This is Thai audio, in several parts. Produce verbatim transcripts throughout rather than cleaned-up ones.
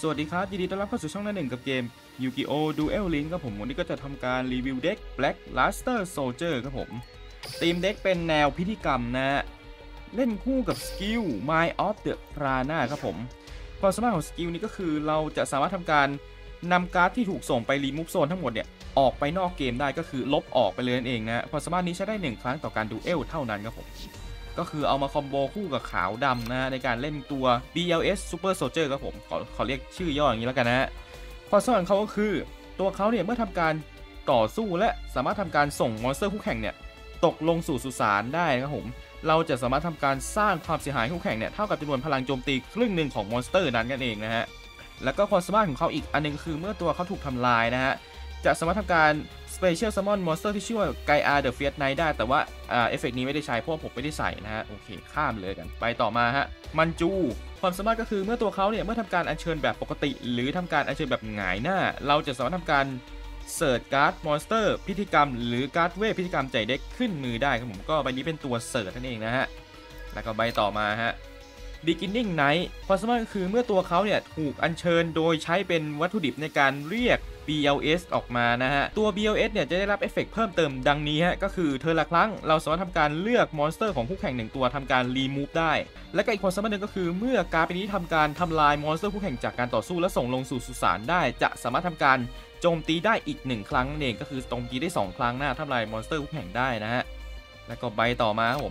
สวัสดีครับยินดีต้อนรับเข้าสู่ช่องหน้าหนึ่งกับเกม Yu-Gi-Oh! Duel Link ครับผมวันนี้ก็จะทำการรีวิวเด็ก Black Luster Soldier ครับผมทีมเด็กเป็นแนวพิธีกรรมนะเล่นคู่กับสกิล Mind of the Prana ครับผมความสามารถของสกิลนี้ก็คือเราจะสามารถทำการนำการ์ดที่ถูกส่งไปรีมูฟโซนทั้งหมดเนี่ยออกไปนอกเกมได้ก็คือลบออกไปเลยนั่นเองนะความสามารถนี้ใช้ได้หนึ่งครั้งต่อการดูเอลเท่านั้นครับผมก็คือเอามาคอมโบคู่กับขาวดำนะในการเล่นตัว บี แอล เอส Super Soldier ครับผมขอขอเรียกชื่อย่ออย่างนี้แล้วกันนะความสำคัญเขาก็คือตัวเขาเนี่ยเมื่อทำการต่อสู้และสามารถทำการส่งมอนสเตอร์คู่แข่งเนี่ยตกลงสู่สุสานได้นะครับผมเราจะสามารถทำการสร้างความเสียหายคู่แข่งเนี่ยเท่ากับจำนวนพลังโจมตีครึ่งหนึ่งของมอนสเตอร์นั้นกันเองนะฮะแล้วก็ความสามารถของเขาอีกอันนึงคือเมื่อตัวเขาถูกทำลายนะฮะจะสามารถทำการ Special Summon Monster ที่ชื่อว่า Gaia the Fierce Knight ได้แต่ว่าอ่าเอฟเฟกต์นี้ไม่ได้ใช้เพราะผมไม่ได้ใส่นะฮะโอเคข้ามเลยกันไปต่อมาฮะมันจูความสามารถก็คือเมื่อตัวเขาเนี่ยเมื่อทำการอัญเชิญแบบปกติหรือทำการอัญเชิญแบบหงายหน้าเราจะสามารถทำการเสิร์ชการ์ดมอนสเตอร์พิธีกรรมหรือการ์ดเวทพิธีกรรมใจเด็กขึ้นมือได้ครับผมก็ใบนี้เป็นตัวเสิร์ชนั่นเองนะฮะแล้วก็ใบต่อมาฮะBeginning Night ความสามารถก็คือเมื่อตัวเขาเนี่ยถูกอัญเชิญโดยใช้เป็นวัตถุดิบในการเรียก บี แอล เอส ออกมานะฮะตัว บี แอล เอส เนี่ยจะได้รับเอฟเฟกต์เพิ่มเติมดังนี้ฮะก็คือเธอละครั้งเราสามารถทำการเลือกมอนสเตอร์ของคู่แข่งหนึ่งตัวทำการรีมูฟได้และก็อีกความสามารถหนึ่งก็คือเมื่อการ์ดนี้ทำการทำลายมอนสเตอร์คู่แข่งจากการต่อสู้และส่งลงสู่สุสานได้จะสามารถทำการโจมตีได้อีกหนึ่งครั้งนั่นเองก็คือโจมตีได้สองครั้งหน้าทำลายมอนสเตอร์คู่แข่งได้นะฮะแล้วก็ใบต่อมาครับผม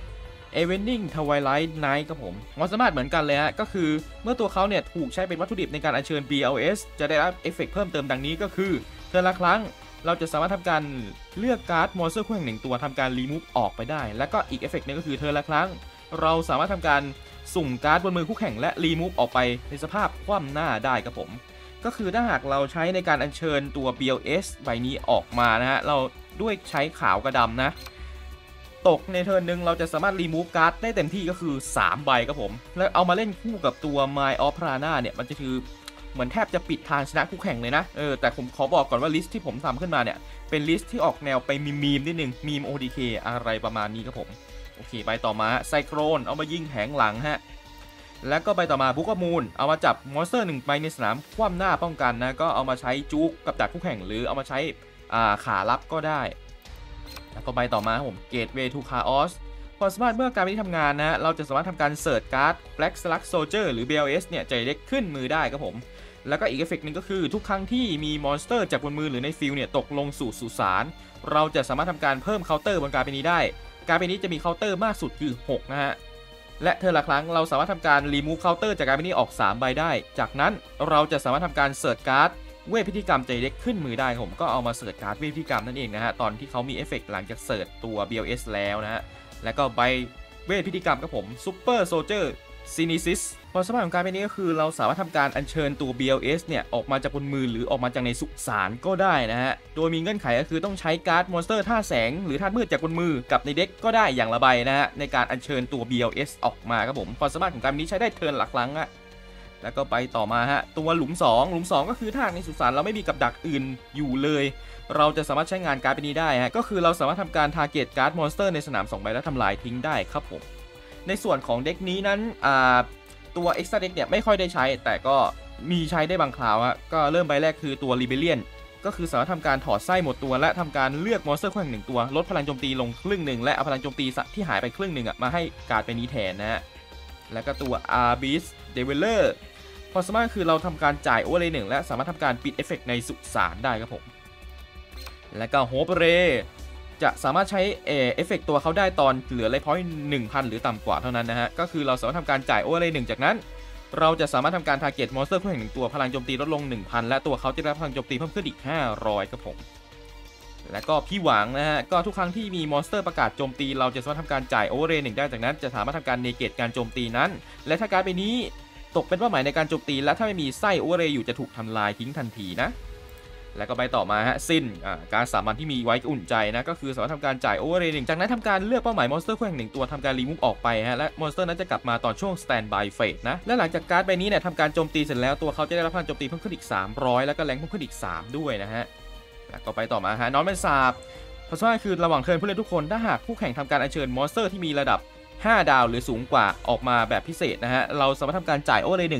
Evening Twilight Night ครับผมความสามารถเหมือนกันเลยฮะก็คือเมื่อตัวเขาเนี่ยถูกใช้เป็นวัตถุดิบในการอัญเชิญ บี แอล เอส จะได้รับเอฟเฟกต์เพิ่มเติมดังนี้ก็คือเธอละครั้งเราจะสามารถทำการเลือกการ์ดมอนสเตอร์คู่แข่งหนึ่งตัวทำการรีมูฟออกไปได้และก็อีกเอฟเฟกต์นึงก็คือเธอละครั้งเราสามารถทำการสุ่มการ์ดบนมือคู่แข่งและรีมูฟออกไปในสภาพคว่ำหน้าได้ครับผมก็คือถ้าหากเราใช้ในการอัญเชิญตัว บี แอล เอส ใบนี้ออกมานะฮะเราด้วยใช้ขาวกับดำนะตกในเทิร์นหนึ่งเราจะสามารถรีมูฟการ์ดได้เต็มที่ก็คือสามใบครับผมแล้วเอามาเล่นคู่กับตัว Mind of Prana เนี่ยมันจะคือเหมือนแทบจะปิดทางชนะคู่แข่งเลยนะเออแต่ผมขอบอกก่อนว่าลิสต์ที่ผมทำขึ้นมาเนี่ยเป็นลิสต์ที่ออกแนวไปมีมีมนิดนึงมีม โอ ดี เค อะไรประมาณนี้ครับผมโอเคไปต่อมาไซโครนเอามายิงแผงหลังฮะแล้วก็ไปต่อมาบุกมูลเอามาจับมอนสเตอร์หนึ่งไปในสนามคว่ำหน้าป้องกันนะก็เอามาใช้จุกกับดักคู่แข่งหรือเอามาใช้อ่าขารับก็ได้แล้วก็ใบต่อมาผม Gateway to Chaos ความสามารถเมื่อการนี้ทำงานนะเราจะสามารถทำการเสิร์ชการ์ด Black Slug Soldier หรือ บี แอล เอส เนี่ยใจเล็กขึ้นมือได้ครับผมแล้วก็อีกเอฟเฟกต์นึงก็คือทุกครั้งที่มีมอนสเตอร์จากบนมือหรือในฟิลเนี่ยตกลงสู่สุสานเราจะสามารถทำการเพิ่มเคาน์เตอร์บนการ์ดนี้ได้การ์ดนี้จะมีเคาน์เตอร์มากสุดคือหกนะฮะและเธอละครั้งเราสามารถทำการรีมูฟเคาน์เตอร์จากการ์ดนี้ออกสามใบได้จากนั้นเราจะสามารถทำการเสิร์ชการ์ดเวทพิธีกรรมใจเล็กขึ้นมือได้ผมก็เอามาเสิร์ชการ์ดเวทพิธีกรรมนั่นเองนะฮะตอนที่เขามีเอฟเฟกต์หลังจากเสิร์ชตัว บี แอล เอส แล้วนะฮะแล้วก็ใบเวทพิธีกรรมครับผม Super Soldier Synesis ความสามารถของการเป็นนี้ก็คือเราสามารถทำการอัญเชิญตัว บี แอล เอส เนี่ยออกมาจากบนมือหรือออกมาจากในสุสานก็ได้นะฮะโดยมีเงื่อนไขก็คือต้องใช้การ์ดมอนสเตอร์ท่าแสงหรือท่ามืดจากบนมือกับในเด็กก็ได้อย่างละใบนะฮะในการอัญเชิญตัว บี แอล เอส ออกมาครับผมความสามารถของการนี้ใช้ได้เทิร์นหลักครั้งอะแล้วก็ไปต่อมาฮะตัวหลุมสองหลุมสองก็คือถ้าในสุสานเราไม่มีกับดักอื่นอยู่เลยเราจะสามารถใช้งานการ์ดนี้ได้ฮะก็คือเราสามารถทำการทาร์เก็ตการ์ดมอนสเตอร์ในสนามสองใบแล้วทำลายทิ้งได้ครับผมในส่วนของเด็กนี้นั้นอ่าตัว Extra Deck เนี่ยไม่ค่อยได้ใช้แต่ก็มีใช้ได้บางคราวฮะก็เริ่มใบแรกคือตัว Rebellion ก็คือสามารถทำการถอดไส้หมดตัวและทำการเลือกมอนสเตอร์คู่แข่งหนึ่งตัวลดพลังโจมตีลงครึ่งหนึ่งและเอาพลังโจมตีที่หายไปครึ่งหนึ่งอ่ะมาให้การ์ดไปนี้แทนนะฮะแล้วก็ตัว Abyss Develerความสามารถคือเราทำการจ่ายโอเวอร์เลยหนึ่งและสามารถทำการปิดเอฟเฟกต์ในสุสานได้ครับผมและก็โฮปเรจะสามารถใช้เอฟเฟกต์ตัวเขาได้ตอนเหลือไลฟ์พอยต์ หนึ่งพัน หรือต่ำกว่าเท่านั้นนะฮะก็คือเราสามารถทำการจ่ายโอเวอร์เลยหนึ่งจากนั้นเราจะสามารถทำการทาร์เก็ตมอนสเตอร์คู่แข่งหนึ่งตัวพลังโจมตีลดลง หนึ่งพัน และตัวเขาจะได้รับพลังโจมตีเพิ่มขึ้นอีกห้าร้อยครับผมและก็พี่หวังนะฮะก็ทุกครั้งที่มีมอนสเตอร์ประกาศโจมตีเราจะสามารถทำการจ่ายโอเวอร์เลยหนึ่งได้จากนั้นจะสามารถทำการเนเกตการโจมตีนั้นและถ้าการ์ดใบนี้ตกเป็นเป้าหมายในการโจมตีและถ้าไม่มีไส้โอเวอร์เรย์อยู่จะถูกทำลายทิ้งทันทีนะแล้วก็ไปต่อมาฮะสิ้นการสามัญที่มีไว้อุ่นใจนะก็คือสามารถทำการจ่ายโอเวอร์เรย์หนึ่งจากนั้นทำการเลือกเป้าหมายมอนสเตอร์คู่แข่งหนึ่งตัวทำการรีมูฟออกไปฮะและมอนสเตอร์นั้นจะกลับมาตอนช่วงสแตนบายเฟสนะและหลังจากการ์ดใบนี้เนี่ยทำการโจมตีเสร็จแล้วตัวเขาจะได้รับพลังโจมตีเพิ่มขึ้นอีกสามร้อยแล้วก็แรงเพิ่มขึ้นอีกสามด้วยนะฮะแล้วก็ไปต่อมาฮะน้องเป็นสาบเพราะฉะนั้นคือระหว่างเทิร์นผู้เล่นทุกคนถ้าหากคู่แข่งทำการอัญเชิญมอนสเตอร์ที่มีระดับห้าดาวหรือสูงกว่าออกมาแบบพิเศษนะฮะเราสามารถทำการจ่ายโอเวอร์เรย์หนึ่ง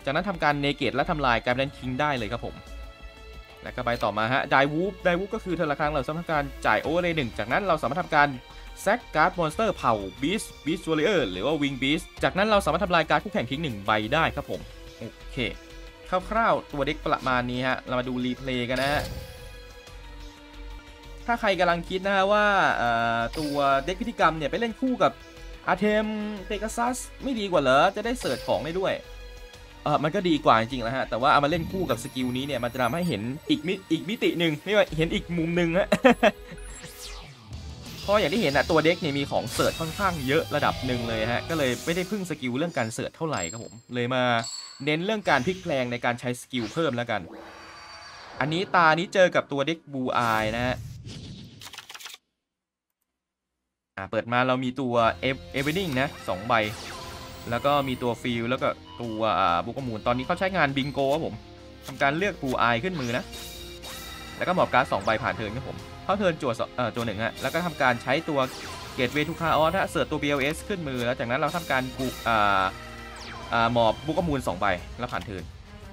จากนั้นทำการเนเกตและทำลายการเป็นคิงได้เลยครับผมแล้วก็ไปต่อมาฮะไดวูฟไดวูฟก็คือเทอละครั้งเราสามารถทำการจ่ายโอเวอร์เลยหนึ่งจากนั้นเราสามารถทำการแซกการ์ดมอนสเตอร์เผ่าบีสบีสวอริเออร์หรือว่าวิงบีสจากนั้นเราสามารถทำลายการ์ดคู่แข่งทิ้งหนึ่งใบได้ครับผมโอเคคร่าวๆตัวเด็กประมาณนี้ฮะเรามาดูรีเพลย์กันนะฮะถ้าใครกำลังคิดนะฮะว่าตัวเด็กพิธีกรรมเนี่ยไปเล่นคู่กับอาร์เทมเปกัสซัสไม่ดีกว่าเหรอจะได้เสิร์ชของได้ด้วยเออมันก็ดีกว่าจริงๆแล้วฮะแต่ว่าเอามาเล่นคู่กับสกิลนี้เนี่ยมันจะทำให้เห็นอีกมิอีกมิติหนึ่งไม่ว่าเห็นอีกมุมหนึ่งฮะ เพราะอย่างที่เห็นนะตัวเด็กเนี่ยมีของเสิร์ชค่อนข้างเยอะระดับหนึ่งเลยฮะก็เลยไม่ได้พึ่งสกิลเรื่องการเสิร์ชเท่าไหร่ครับผมเลยมาเน้นเรื่องการพลิกแพลงในการใช้สกิลเพิ่มแล้วกันอันนี้ตานี้เจอกับตัวเด็กบูอายนะฮะอ่าเปิดมาเรามีตัวเอฟเอเวนิ่งนะสองใบแล้วก็มีตัวฟิลแล้วก็ตัวอ่าบุกมูลตอนนี้เขาใช้งานบิงโกครับผมทำการเลือกบูอายขึ้นมือนะแล้วก็หมอบการ์ดสองใบผ่านเทิร์นครับผมเข้าเทิร์นจั่วเอ่อจั่วหนึ่งฮะแล้วก็ทำการใช้ตัวเกตเวทูคาออสฮะเสิร์ชตัว บี แอล เอส ขึ้นมือแล้วจากนั้นเราทำการบุกอ่าอ่าหมอบบุกมูลสองใบแล้วผ่านเทิร์น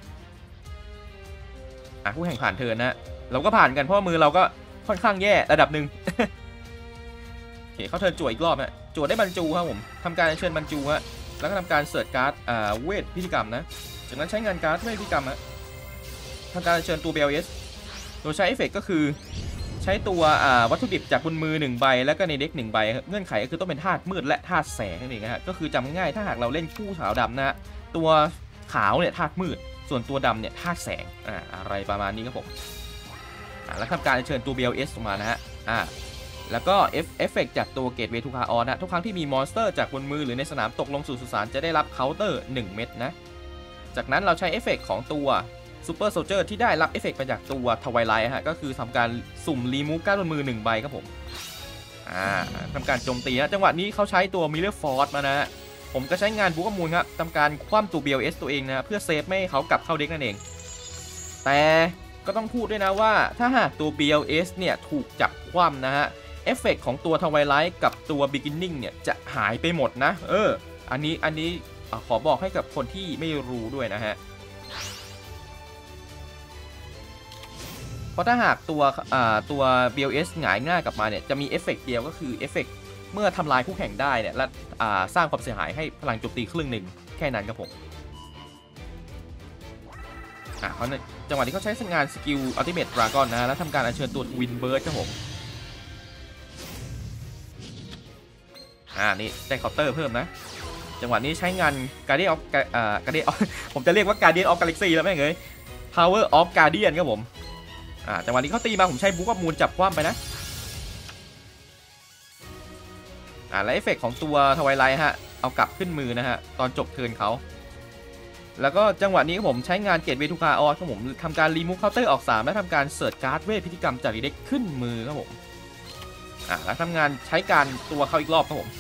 อ่ะผู้แข่งผ่านเทิร์นนะเราก็ผ่านกันเพราะมือเราก็ค่อนข้างแย่ระดับหนึ่ง โอเคเข้าเทิร์นจั่วอีกรอบนะจั่วได้บรรจูครับผมทำการเชิญบรรจูฮะแล้วก็ทำการเสิร์ชการ์ดอ่าเวทพิธีกรรมนะจากนั้นใช้งานการ์ดเวทพิธีกรรมฮะทำการเชิญตัว บี แอล เอส โดยใช้เอฟเฟกต์ก็คือใช้ตัววัตถุดิบจากบนมือหนึ่งใบแล้วก็ในเด็กหนึ่งใบเงื่อนไขก็คือต้องเป็นธาตุมืดและธาตุแสงนั่นเองนะฮะก็คือจำง่ายๆถ้าหากเราเล่นคู่ขาวดำนะฮะตัวขาวเนี่ยธาตุมืดส่วนตัวดำเนี่ยธาตุแสงอ่าอะไรประมาณนี้ครับผมอ่าแล้วทำการเชิญตัว บี แอล เอส ออกมานะฮะอ่าแล้วก็เอฟเอฟเฟกต์จากตัวเกตเวทูคาออนนะทุกครั้งที่มีมอนสเตอร์จากบนมือหรือในสนามตกลงสู่สุสานจะได้รับเคาน์เตอร์หนึ่งเม็ดนะจากนั้นเราใช้เอฟเฟกต์ของตัวซูเปอร์โซลเจอร์ที่ได้รับเอฟเฟกต์มาจากตัวทวายไลท์ฮะก็คือทำการสุ่มรีมูฟการ์ดบนมือหนึ่งใบครับผมอ่าทำการโจมตีนะจังหวะนี้เขาใช้ตัวมิลเลอร์ฟอร์สมานะฮะผมก็ใช้งานบุกมูลครับทำการคว่ำตัว บี แอล เอส ตัวเองนะเพื่อเซฟไม่ให้เขากลับเข้าเด็กนั่นเองแต่ก็ต้องพูดด้วยนะว่าถ้าหากตัว บี แอล เอส เนี่ยถูกจับคว่ำนะฮะเอฟเฟกต์ของตัวทวายไลท์กับตัว Beginning เนี่ยจะหายไปหมดนะเอออันนี้อันนี้ขอบอกให้กับคนที่ไม่รู้ด้วยนะฮะเพราะถ้าหากตัวตัว บี แอล เอส หงายง่ายกลับมาเนี่ยจะมีเอฟเฟกต์เดียวก็คือเอฟเฟกต์เมื่อทำลายคู่แข่งได้เนี่ยและสร้างความเสียหายให้พลังโจมตีครึ่งหนึ่งแค่นั้นครับผมอ่ะเพราะจังหวะที่เขาใช้งานสกิลอัลติเมทดราก้อนนะแล้วทำการอัญเชิญตัววินเบิร์ดครับผมอ่านี่ได้เคาน์เตอร์เพิ่มนะจังหวะนี้ใช้งานการ์เดียนออฟการ์เดียนผมจะเรียกว่าการ์เดียนออฟกาแล็กซี่แล้วแม่งเอ้ย Power of Guardian ครับผมอ่าจังหวะนี้เขาตีมาผมใช้บุ๊กมูลจับคว่ำไปนะอ่าและเอฟเฟกของตัวทวายไลท์ฮะเอากลับขึ้นมือนะฮะตอนจบเทิร์นเขาแล้วก็จังหวะนี้ผมใช้งานเกตเวทูคาออสครับผมทำการรีมูฟเคาน์เตอร์ออกสามและทำการเสิร์ชการ์ดเวทพิธีกรรมจากดีเด็กขึ้นมือครับผมอ่าแล้วทำงานใช้การตัวเขาอีกรอบครับผม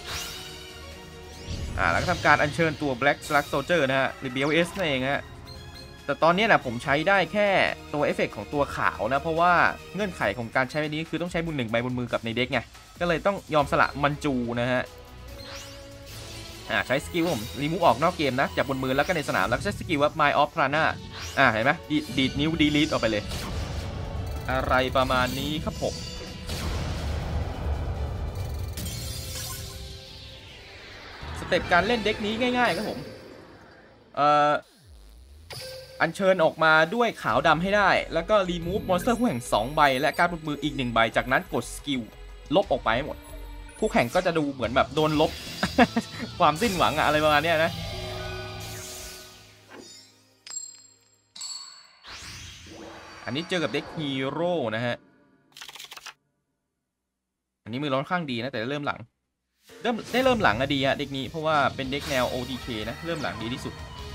อ่าแล้วก็ทำการอัญเชิญตัว Black Slug Soldier นะฮะหรือ บี แอล เอส นั่นเองฮะแต่ตอนนี้นะผมใช้ได้แค่ตัวเอฟเฟกต์ของตัวขาวนะเพราะว่าเงื่อนไขของการใช้ใบนี้คือต้องใช้บุญหนึ่งใบบนมือกับในเด็กไงก็เลยต้องยอมสละมันจูนะฮะอ่าใช้สกิลผมรีมูฟออกนอกเกมนะจากบนมือแล้วก็ในสนามแล้วใช้สกิลว่า My of Prana อ่าเห็นไหมดีดนิ้วดีลีทออกไปเลยอะไรประมาณนี้ครับผมสเต็ปการเล่นเด็กนี้ง่ายๆครับผมเอ่ออัญเชิญออกมาด้วยขาวดำให้ได้แล้วก็รีมูฟมอนสเตอร์คู่แข่งสองใบและการ์ดบนมืออีกหนึ่งใบจากนั้นกดสกิลลบออกไปให้หมดคู่แข่งก็จะดูเหมือนแบบโดนลบ ความสิ้นหวังอะอะไรประมาณนี้นะอันนี้เจอกับเด็กฮีโร่นะฮะอันนี้มือร้อนข้างดีนะแต่เริ่มหลังเริ่มได้เริ่มหลังอะดีอะเด็กนี้เพราะว่าเป็นเด็กแนว โอ ที เค นะเริ่มหลังดีที่สุด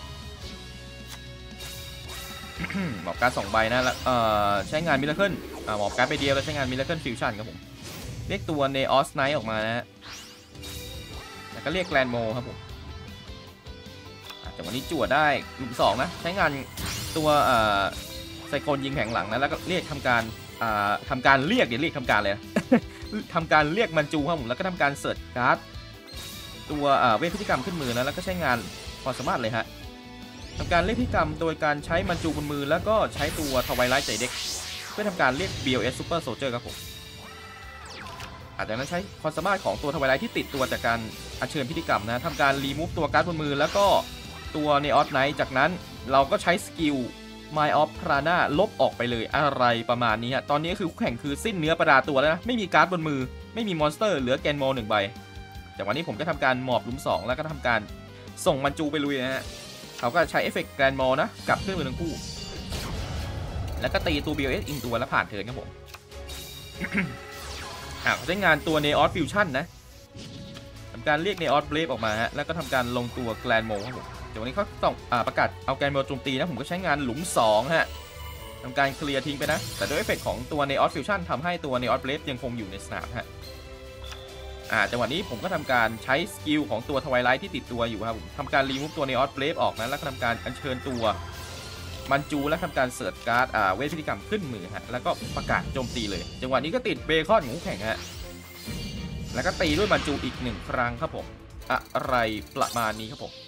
หมอบการ์ดสองใบนะแล้วใช้งานมิราเคิลหมอบการ์ดไปเดียวแล้วใช้งานมิราเคิลฟิวชั่นครับผมเรียกตัวเนออสไนท์ออกมานะฮะแล้วก็เรียกแกรนโมครับผมจากวันนี้จั่วได้หลุมสองนะใช้งานตัวไซโคนยิงแผงหลังนะแล้วก็เรียกทำการทำการเรียกเดี๋ยวเรียกทำการเลย ทำการเรียกมันจูครับผมแล้วก็ทำการเสิร์ชการ์ดตัวเวทพิธีกรรมขึ้นมือนะแล้วก็ใช้งานความสามารถเลยฮะทำการเรียกพิธีกรรมโดยการใช้มันจูบนมือแล้วก็ใช้ตัวทวายไลท์ใจเด็กเพื่อทำการเรียก บี แอล เอส Super Soldier ครับผมอาจจะนั้นใช้ความสามารถของตัวทวายไลท์ที่ติดตัวจากการอัญเชิญพิธีกรรมนะทำการรีมูฟตัวการ์ดบนมือแล้วก็ตัวเนออสไนท์จากนั้นเราก็ใช้สกิล Mind of Prana ลบออกไปเลยอะไรประมาณนี้ฮะตอนนี้คือคู่แข่งคือสิ้นเนื้อประดาตัวแล้วนะไม่มีการ์ดบนมือไม่มีมอนสเตอร์เหลือแกนโมหนึ่งใบจากวันนี้ผมก็ทำการหมอบหลุมสองแล้วก็ทำการส่งมันจูไปลุยนะฮะเขาก็ใช้เอฟเฟกต์แกรนด์มอลนะกับเครื่องมือทั้งคู่แล้วก็ตีตัว บี แอล เอส อิงตัวแล้วผ่านเทิร์นครับผม อ่าเขาใช้งานตัว Neos Fusion นะทำการเรียก Neos Blade ออกมาฮะแล้วก็ทำการลงตัวแกรนด์มอลครับผมเดี๋ยววันนี้เขาต้องอ่าประกาศเอาแกรนด์มอลโจมตีนะผมก็ใช้งานหลุมสองฮะทำการเคลียร์ทิ้งไปนะแต่ด้วยเอฟเฟกต์ของตัว Neos Fusion ทำให้ตัว Neos Blade ยังคงอยู่ในสนามฮะอ่าจังหวะนี้ผมก็ทำการใช้สกิลของตัวทวายไลท์ที่ติดตัวอยู่ครับผมทำการรีมูฟตัว Neos Blade ออกนะแล้วก็ทำการอัญเชิญตัวมันจูและทำการเสิร์ชการ์ดอ่าเวทพิธีกรรมขึ้นมือฮะแล้วก็ประกาศโจมตีเลยจังหวะนี้ก็ติดเบคอนของคู่แข่งฮะแล้วก็ตีด้วยมันจูอีกหนึ่งครั้งครับผมอะไรประมาณนี้ครับผม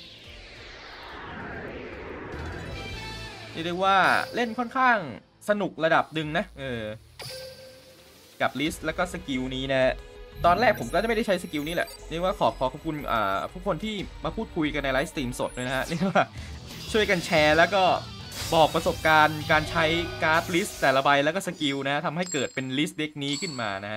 เรียกได้ว่าเล่นค่อนข้างสนุกระดับหนึ่งนะเออกับลิสต์แล้วก็สกิลนี้นะตอนแรกผมก็จะไม่ได้ใช้สกิลนี้แหละเรียกว่าขอบขอบคุณอ่าผู้คนที่มาพูดคุยกันในไลฟ์สตรีมสดเลยนะฮะเรียกว่าช่วยกันแชร์แล้วก็บอกประสบการณ์การใช้การ์ดลิสต์แต่ละใบแล้วก็สกิลนะทำให้เกิดเป็นลิสต์เด็กนี้ขึ้นมานะฮะ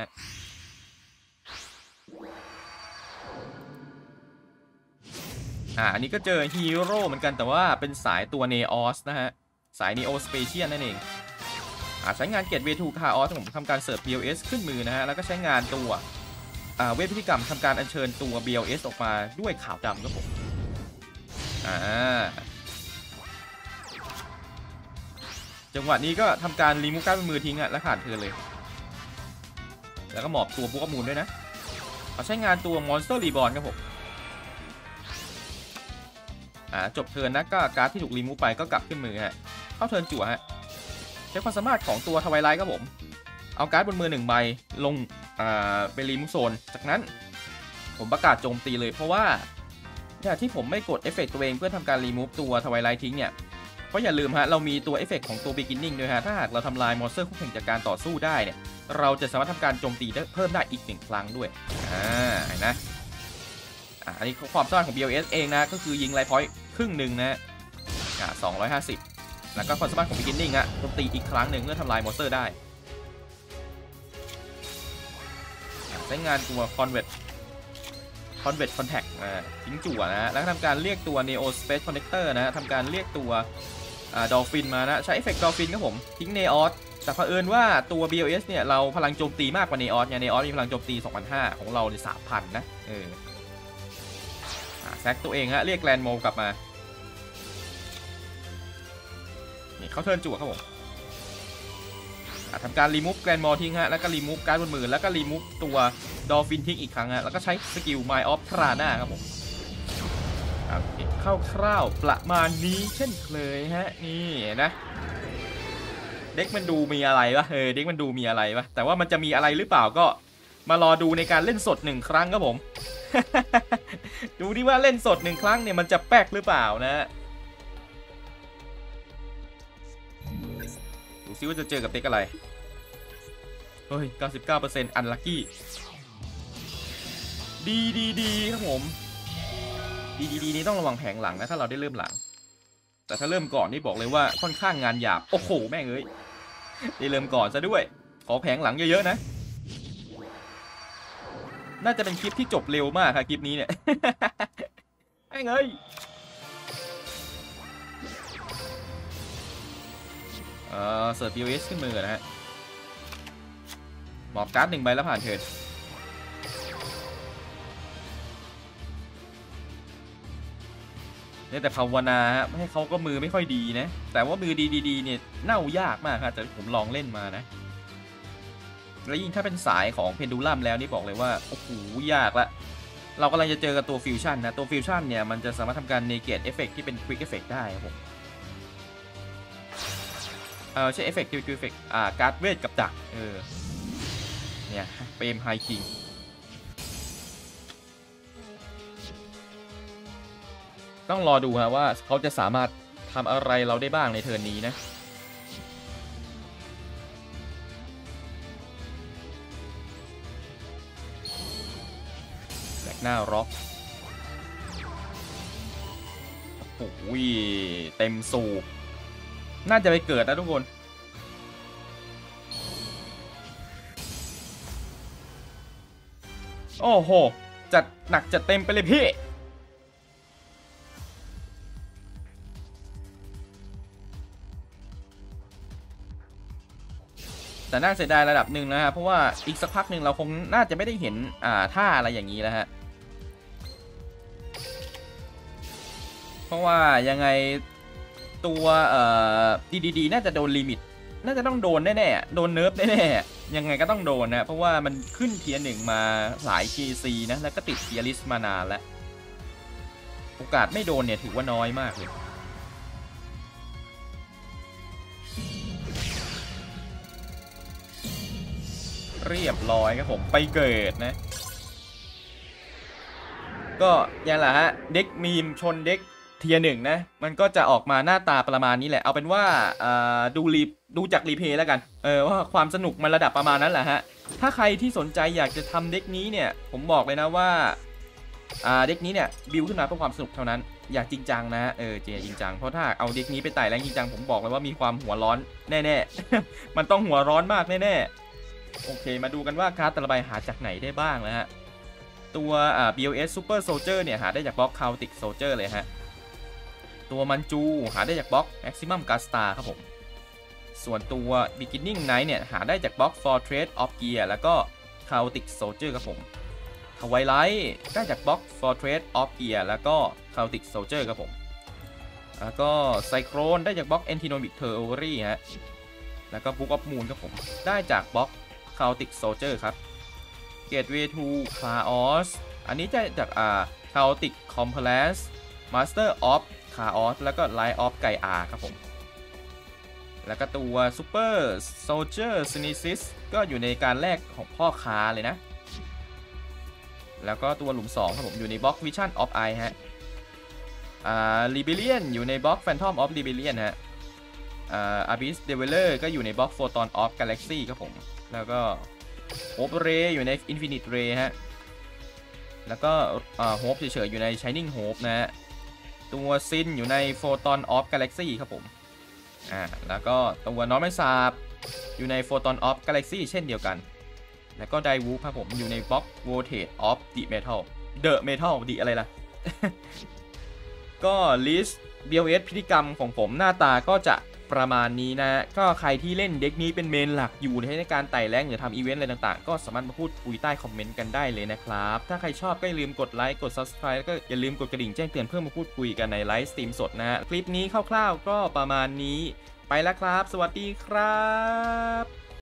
อ่าอันนี้ก็เจอฮีโร่เหมือนกันแต่ว่าเป็นสายตัวเนออสนะฮะสายเนโอสเปเชียลนั่นเองอ่าใช้งานเกตเวทูคาออสผมทำการเสิร์ฟ บี แอล เอส ขึ้นมือนะฮะแล้วก็ใช้งานตัวอ่าเวทพิธีกรรมทำการอัญเชิญตัว บี แอล เอส ออกมาด้วยขาวดำครับผมอ่าจังหวะนี้ก็ทำการรีมูฟการ์ดบนมือทิ้งอะแล้วขาดเทิร์นเลยแล้วก็หมอบตัวบุ๊กมูลด้วยนะเอาใช้งานตัวมอนสเตอร์รีบอร์นครับผมอ่าจบเทิร์นนะก็การ์ดที่ถูกรีมูฟไปก็กลับขึ้นมือฮะเข้าเทิร์นจั่วฮะใช้ความสามารถของตัวทวายไลท์ครับผมเอาการ์ดบนมือหนึ่งใบลงอ่าไปรีมูฟโซนจากนั้นผมประกาศโจมตีเลยเพราะว่าอย่างที่ผมไม่กดเอฟเฟกต์ตัวเองเพื่อทำการรีมูฟตัวทวายไลท์ทิ้งเนี่ยเพราะอย่าลืมฮะเรามีตัวเอฟเฟกต์ของตัว beginning ด้วยฮะถ้าหากเราทำลายมอนสเตอร์คู่แข่งจากการต่อสู้ได้เนี่ยเราจะสามารถทำการโจมตีได้เพิ่มได้อีกหนึ่งครั้งด้วยอ่าเห็นนะอ่าอันนี้ความสามารถของ บี แอล เอส เองนะก็คือยิงไลท์พอยต์ครึ่งหนึ่งนะอ่าสองร้อยห้าสิบแล้วก็ความสามารถของ beginning ฮะโจมตีอีกครั้งหนึ่งเมื่อทำลายมอนสเตอร์ได้ใช้งานตัว convert convert contact อ่าทิ้งจั่วนะแล้วทำการเรียกตัว neo space connector นะทำการเรียกตัวดอลฟินมานะใช้เอฟเฟกต์ดอลฟินครับผมทิ้งเนออสแต่เผอิญว่าตัว บี แอล เอส เนี่ยเราพลังโจมตีมากกว่าเนออสเนี่ยเนออสมีพลังโจมตี สองพันห้าร้อย ของเราใน สามพัน นะเออแซกตัวเองฮะเรียกแกรนด์โมกลับมานี่เขาเทิร์นจั่วครับผมทำการรีมูฟแกรนด์มอลทิ้งฮะแล้วก็รีมูฟการ์ดบนมือแล้วก็รีมูฟตัวดอลฟินทิ้งอีกครั้งฮะแล้วก็ใช้สกิล Mind of Prana ครับผมคร่าวๆประมาณนี้เช่นเคยฮะนี่นะเด็กมันดูมีอะไรวะเออเด็กมันดูมีอะไรวะแต่ว่ามันจะมีอะไรหรือเปล่าก็มารอดูในการเล่นสดหนึ่งครั้งครับผม ดูดิว่าเล่นสดหนึ่งครั้งเนี่ยมันจะแป๊กหรือเปล่านะดูซิว่าจะเจอกับเด็กอะไรเฮ้ย เก้าสิบเก้าเปอร์เซ็นต์ อันลัคกี้ดีดีดีครับผมดีดีดีนี้ต้องระวังแผงหลังนะถ้าเราได้เริ่มหลังแต่ถ้าเริ่มก่อนนี่บอกเลยว่าค่อนข้างงานหยาบโอ้โหแม่งเอ้ยได้เริ่มก่อนซะด้วยขอแผงหลังเยอะๆนะน่าจะเป็นคลิปที่จบเร็วมากครับคลิปนี้เนี่ยแม่งเอ้ยเออเสิร์ฟ บี แอล เอส ขึ้นมือนะฮะหมอบการ์ดหนึ่งใบแล้วผ่านเทิร์นเนี่ยแต่ภาวนาให้เขาก็มือไม่ค่อยดีนะแต่ว่ามือดีๆเนี่ยเน่ายากมากครับแต่ผมลองเล่นมานะแล้วยิ่งถ้าเป็นสายของเพนดูลัมแล้วนี่บอกเลยว่าโอ้โหยากละเรากำลังจะเจอกับตัวฟิวชั่นนะตัวฟิวชั่นเนี่ยมันจะสามารถทำการเนเกตเอฟเฟกที่เป็นควิกเอฟเฟกได้ครับผมเออใช่เอฟเฟกต์ที่เป็นควิกเอฟเฟกอ่าการ์ดเวทกับดักเออเนี่ยเปรมไฮคิงต้องรอดูฮะว่าเขาจะสามารถำอะไรเราได้บ้างในเทิร์นนี้นะแบกหน้าร็อกโอ้ยเต็มสูบน่าจะไปเกิดนะทุกคนโอ้โหจัดหนักจัดเต็มไปเลยพี่แต่น่าเสียดายระดับหนึ่งนะฮะเพราะว่าอีกสักพักหนึ่งเราคงน่าจะไม่ได้เห็นอ่าท่าอะไรอย่างนี้แล้วฮะเพราะว่ายังไงตัวเอ่อดีดีน่าจะโดนลิมิตน่าจะต้องโดนแน่ๆโดนเนิร์ฟแน่ๆยังไงก็ต้องโดนนะเพราะว่ามันขึ้นเทียร์หนึ่งมาหลาย เค ซี นะแล้วก็ติดเทียร์ลิสต์มานานแล้วโอกาสไม่โดนเนี่ยถือว่าน้อยมากเลยเรียบร้อยครับผมไปเกิดนะก็ยังแหละฮะเด็กมีมชนเด็กเทียร์หนึ่งนะมันก็จะออกมาหน้าตาประมาณนี้แหละเอาเป็นว่าดูรีดูจากรีเพย์แล้วกันเออว่าความสนุกมันระดับประมาณนั้นแหละฮะถ้าใครที่สนใจอยากจะทำเด็กนี้เนี่ยผมบอกเลยนะว่าอ่าเด็กนี้เนี่ยบิวขึ้นมาเพื่อความสนุกเท่านั้นอยากจริงจังนะเออเจจริงจังเพราะถ้าเอาเด็กนี้ไปไต่แรงจริงจังผมบอกเลยว่ามีความหัวร้อนแน่ๆ มันต้องหัวร้อนมากแน่ๆโอเคมาดูกันว่าการ์ดแต่ละใบหาจากไหนได้บ้างนะฮะตัวอ่า บี แอล เอส Super Soldier เนี่ยหาได้จากบล็อก Chaotic Soldier เลยฮะตัวมันจูหาได้จากบล็อก Maximum Gasta ครับผมส่วนตัว Beginning Night เนี่ยหาได้จากบล็อก Fortress of Gear แล้วก็ Chaotic Soldier ครับผมTwilightได้จากบล็อก Fortress of Gear แล้วก็ Chaotic Soldier ครับผมแล้วก็ Cyclone ได้จากบล็อก Antinomic Theory ฮะแล้วก็ Book of Moon ครับผมได้จากบล็อก Chaotic Soldier ครับ Gateway to Chaos อันนี้จะจากอ่า Chaotic Complex Master of Chaos แล้วก็ Light of Gaia ครับผมแล้วก็ตัว Super Soldier Synesis ก็อยู่ในการแลกของพ่อค้าเลยนะแล้วก็ตัวหลุมสองครับผมอยู่ในบล็อก Vision of Eye ฮะอ่า Rebellion อยู่ในบล็อก Phantom of Rebellion ฮะอ่า Abyss Dweller ก็อยู่ในบล็อก Photon of Galaxy ครับผมแล้วก็ Hope Ray อยู่ใน Infinite Ray ฮะแล้วก็อ่า Hope เฉยๆอยู่ใน Shining Hope นะฮะตัวซินอยู่ใน Photon of Galaxy ครับผมอ่าแล้วก็ตัวน้องไม่ทราบอยู่ใน Photon of Galaxy เช่นเดียวกันแล้วก็ไดวูฟครับผมอยู่ในบล็อก Voltage of the Metal The Metal ดีอะไรล่ะ ก็ลิสต์ บี แอล เอส พฤติกรรมของผมหน้าตาก็จะประมาณนี้นะก็ใครที่เล่นเด็กนี้เป็นเมนหลักอยู่ในการไต่แรงหรือทำอีเวนต์อะไรต่างๆก็สามารถมาพูดคุยใต้คอมเมนต์กันได้เลยนะครับถ้าใครชอบก็อย่าลืมกดไลค์กด Subscribe แล้วก็อย่าลืมกดกระดิ่งแจ้งเตือนเพื่อมาพูดคุยกันในไลฟ์สตรีมสดนะฮะคลิปนี้คร่าวๆก็ประมาณนี้ไปแล้วครับสวัสดีครับ